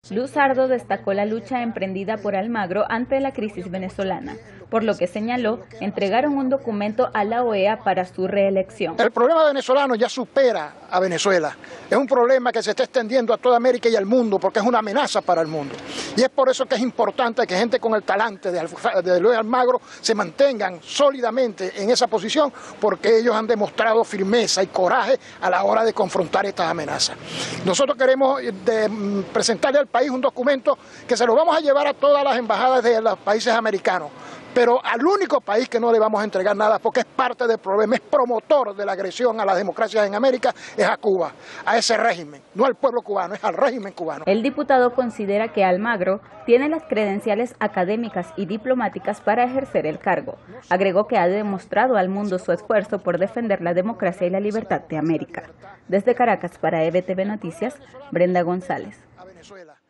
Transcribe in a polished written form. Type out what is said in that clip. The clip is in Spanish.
Luzardo destacó la lucha emprendida por Almagro ante la crisis venezolana, por lo que señaló entregaron un documento a la OEA para su reelección. El problema venezolano ya supera a Venezuela. Es un problema que se está extendiendo a toda América y al mundo porque es una amenaza para el mundo. Y es por eso que es importante que gente con el talante de Luis Almagro se mantengan sólidamente en esa posición porque ellos han demostrado firmeza y coraje a la hora de confrontar estas amenazas. Nosotros queremos presentarle al país un documento que se lo vamos a llevar a todas las embajadas de los países americanos, pero al único país que no le vamos a entregar nada porque es parte del problema, es promotor de la agresión a las democracias en América, es a Cuba, a ese régimen, no al pueblo cubano, es al régimen cubano. El diputado considera que Almagro tiene las credenciales académicas y diplomáticas para ejercer el cargo. Agregó que ha demostrado al mundo su esfuerzo por defender la democracia y la libertad de América. Desde Caracas para EBTV Noticias, Brenda González.